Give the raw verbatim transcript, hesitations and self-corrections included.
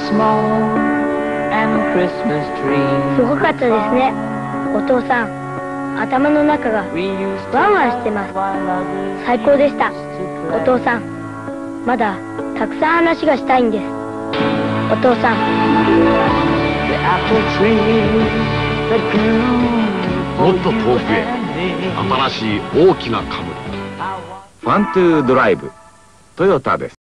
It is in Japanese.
すごかったですね。お父さん、頭の中がワンワンしてます。最高でした。お父さん、まだたくさん話がしたいんです。お父さん。 もっと遠くへ、新しい大きなカムリ。ファントゥードライブ、トヨタです。